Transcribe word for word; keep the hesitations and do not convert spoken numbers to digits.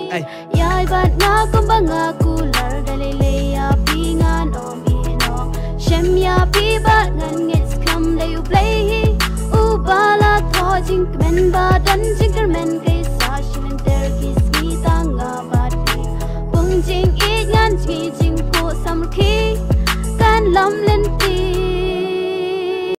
Yai bat nga kumba nga kular dalile ya pi nga no mi no Shem ya pi bat ngan ngits kam le you play hi U bala tho jing men ba dan jing ker men kay sa shin ter kis mi ta nga bat pi Bung jing it ngan jing jing ko sam ki kan lam len ti